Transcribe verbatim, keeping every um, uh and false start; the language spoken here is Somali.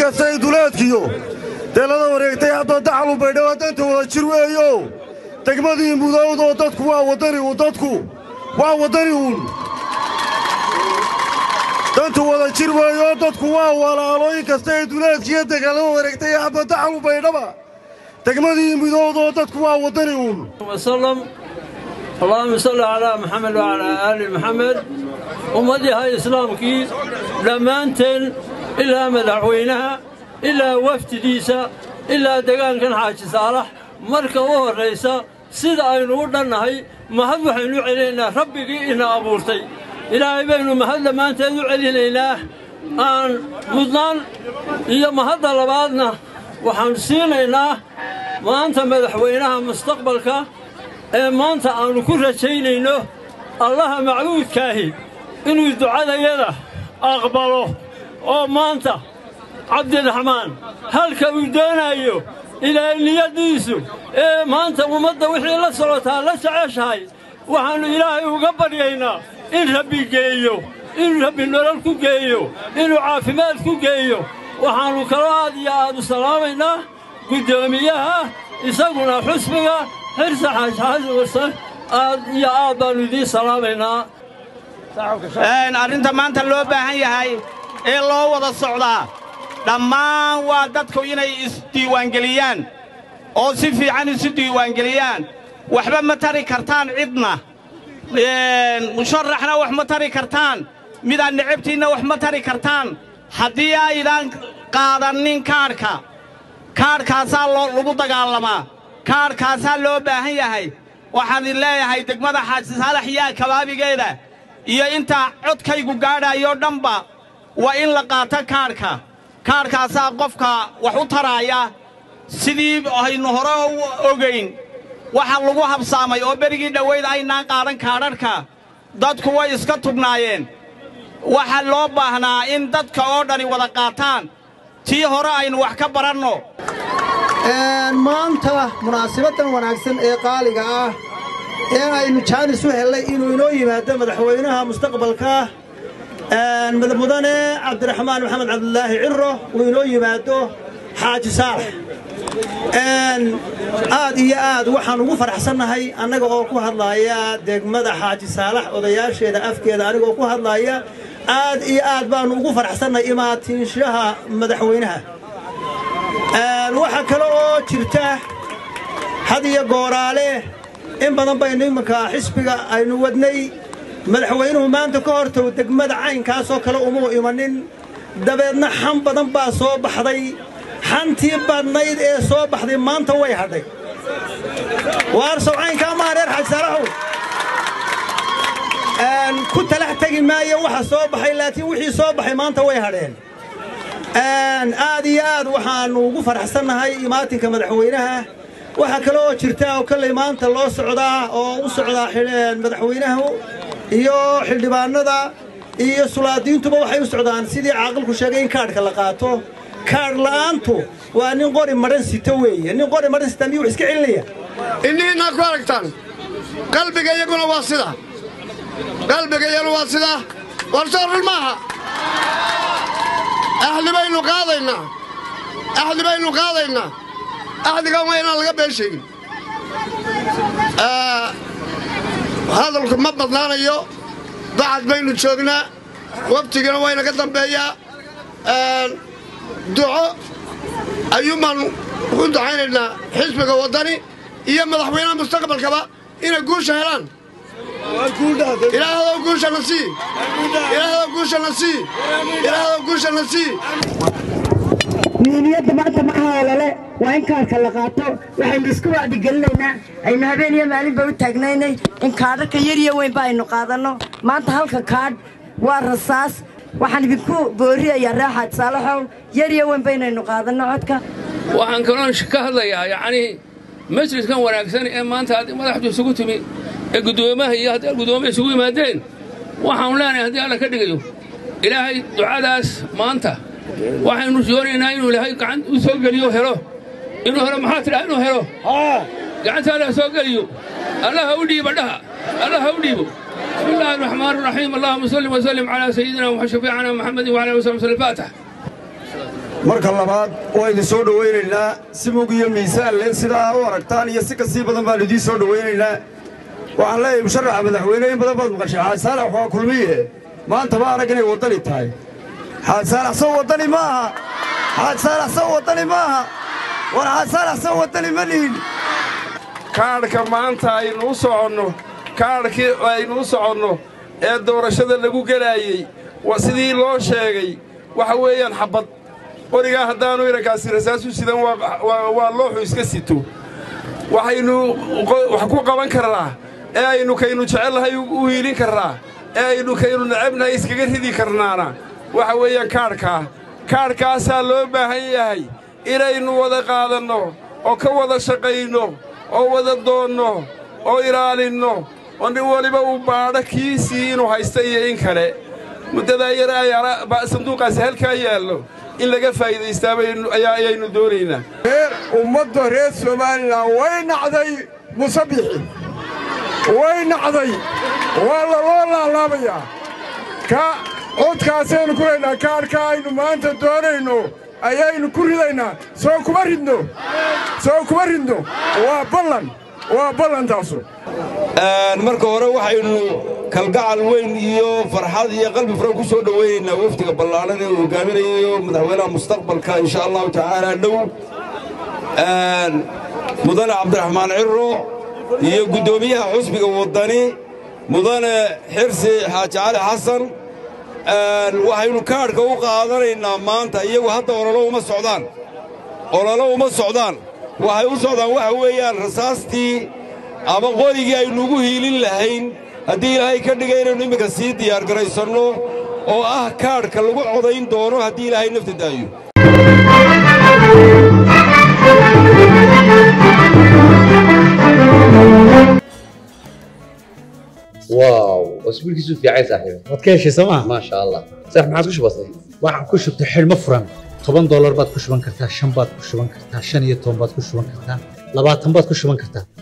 inkastay duleedkiyo deelada wareegtay hadda dacalu baydhabo danta wada jir weeyo degmadii mudowdoo dadku waa wadani u dadku waa wadani uun danta wada jir weeyo dadku waa walaalo inkastay duleedkiyo deelada wareegtay hadda dacalu baydhaba degmadii mudowdoo dadku waa wadani uun وسلم اللهم صل على محمد وعلى آل محمد ومدي هاي إسلامكي لما أنتن إلا مدعوينها إلا وفد ديسا إلا دقان كان حاج صالح مركا وهو الرئيسة سيد أين ودنا هاي مهد وحينو علينا ربي إنا أبورتي إلهي بينو مهد لما أنتن علينا أن مضنان إيا مهد لبعضنا وحمسينينا ما أنت مدعوينها مستقبلك ما أنت أن كل شيء له الله معبود كاهي إنه الدعاء يده أقبله أو ما أنت عبد الرحمن هل كودنا أيوه إلى أن يديسوا إيه ما أنت ومضى وحي الله صلاتها لا تعيش هاي وحن إلهي وقبل ينا إن ربي جيو إن ربي نورك جيو إن عافماتك جيو وحن كراد يا أبو سلامنا قداميها يسقنا حسبها حرص حاج حاج وصل يا أبا ندي سلامنا إن أرنت ما أنت اللي بهاي هاي إلا وضع الصعداء لما وادتكو يني استيوانجليان أو سفي عن استيوانجليان وحبا متاري كرتان عدنا مشرحنا وحمتاري كرتان ميدان نعبتينا وحمتاري كرتان حديا إذا قادرنين كاركا كاركا سال لغو دقالما كاركا سال لو باهي هاي وحان الله هاي دقمدا حاج صالح يا كبابي قيدا إيا إنتا عدكيقو قادا يو دنبا وإن لقاتا كاركا كاركا سا قفكا وحو ترايا سيدي هاي نهرو اوغين waxaa lagu habsaamay oo berigii dhaweyd aynaan qaadan kaadharka dadku way iska tubnaayeen waxa loo baahnaa in dadka oo dhani wada qaataan tii hore aynu wax ka baranno maanta munaasabaddan wanaagsan ee qaaliga ah ee aynu jaanis u helay inuu inoo yimaado madaxweynaha mustaqbalka mudane cabdiraxmaan maxamed cabdulaahi cirro uu inoo yimaado xaaji saalax aad iyo aad waxaan ugu faraxsanahay anaga oo ku hadlaaya degmada xaaji saalax odayaasheeda afkeeda aniga oo ku hadlaaya aad iyo aad baan ugu faraxsanahay imaatinshaha madaxweynaha waxa kale oo jirta had iyo gooraale in badan baynu imanka xisbiga aynu wadnay madaxweynuhu maanta ka hortow degmada caynkaas oo kale uma imanin dabeedna xan badan baa soo baxday xantii badnayd ee soo baxday maanta way hadhay waar sawcaynka ma reer xaj salaxu aan ku talax tagi maayo waxa soo baxay laakiin wixii soo baxay maanta way hadheen aan aad iyo aad waxaan ugu faraxsanahay imaatinka madaxweynaha waxa kale oo jirta oo kale maanta loo socdaa oo u socdaa xilin madaxweynaha iyo xildhibaanada iyo sulaadiintuba waxay u socdaan sidii caaqilku sheegay in kaadhka la qaato كارلانتو وأني قاري مرن ستوي أني قاري مرن ستامي وحسك عليا إني نقولكتان قلبي جاي يقول واصلة قلبي جاي يقول واصلة ورسول الماء أهل بينو قاضينا أهل بينو قاضينا أهل قومينا القبل شيء آه هذا الكم بدنا يو بعد بينو شغنا وقتنا وين قدام بيا آه دعاء أيومان كنت عيننا حزبك وطني إيا مدحوينا مستقبل كبا إنا قوش هيران إلى هذا قوش نسي إلى هذا قوش نسي إلى هذا قوش نسي مينية ما تمعها ولا لا وإن كان كلاقاته وحين بيسكوا عدي قلنا إن هبين يا مالين بوتاجنيني إن كارك يريا وين باينو قادنا ما تهلك كارد والرصاص waxaan idinku booriyaa raaxad saalaxow yariya weyn baynaynu qaadano codka waxaan kaloon ka hadlayaa yaani majliskan wanaagsan ee maanta madaxdu isugu timi ee gudoomaha iyo hadda gudoomaha isugu yimaadeen waxaan leenahay hadii alla ka dhigayo ilaahay ducadaas maanta waxaanu joonaynaa inuu ilaahay gacan u soo galiyo helo inuu helo maxaa tiraa inuu helo haa gacanta la soo galiyo allah u dhiibo dhaha allah u dhiibo بسم الله الرحمن الرحيم اللهم صل وسلم على سيدنا وشفيعنا محمد وعلى اله وصحبه وسلم الفاتح marka labaad waa idin soo dhaweynaynaa si mug iyo miisaan leh sidaa u aragtaan iyo si ka sii badan baan idin soo dhaweynaynaa waxaan leeyahay musharaxa madaxweyne in badan baad maqashay xaaj saalax waa kulmiye maanta ma arag inay wadani tahay xaaj saalax soo wadani maaha xaaj saalax soo wadani maaha war xaaj saalax soo wadani ma lihin kaadhka maanta aynu u soconno kaadhkii aynu u soconno ee doorashada lagu gelaayey waa sidii loo sheegay waxa weeyaan xabad qorigaa haddaanu irankaasi rasaasu sidan waa looxu iska sito waxaynu wax ku qaban karnaa ee aynu kaynu jecellahay u hiilin karnaa ee aynu kaynu necabnahay iskaga ridi karnaana waxa weeyaan kaadhkaa kaadhkaasaa loo baahan yahay inaynu wada qaadanno oo ka wada shaqayno oo wada doonno oo ilaalinno oo nin waliba uu baadho kiisii inuu haysta iyo in kale muddadaa yar ayaana sanduuqaasi halkaa yaallo in laga faa'iidaystaa ayaynu doonaynaa reer ummadda reer somalilan way nacday musabixi way nacday waa laloo laalaabayaa ka codkaasaynu ku leynaa kaadhka aynu maanta doonayno ayaynu ku ridaynaa soo kuma ridno soo kuma ridno waa ballan waa ballantaasu marka hore waxaynu kalgacal weyn iyo farxad iyo qalbi furan ku soo dhaweynaynaa wafdiga ballaaran ee uu hogaaminayo madaxweynaha mustaqbalka insha allahu tacaala dhow mudane cabdiraxmaan cirro iyo guddoomiyaha xusbiga waddani mudane xirsi xaaji cali xasan waxaynu kaadhka u qaadanaynaa maanta iyagu hadda ololo uma socdaan ololo uma socdaan waxay u socdaan waxa weeyaan rasaastii ama qorigii aynu ugu hiilin lahayn haddii ilaahay ka dhigay inaynu imminka sii diyaargaraysanno oo ah kaadhka lagu codayn doono haddii ilaahay nafta daayo واو اسبوع كيسو في عايز صاحبي waad ka heshay sooma ما شاء الله صح ما عاد كش بسيط waxaan ku shubtay xidhmo furan toban doolar baad ku shuban kartaa shan baad ku shuban kartaa shan iyo toban baad ku shuban kartaa labaatan baad ku shuban kartaa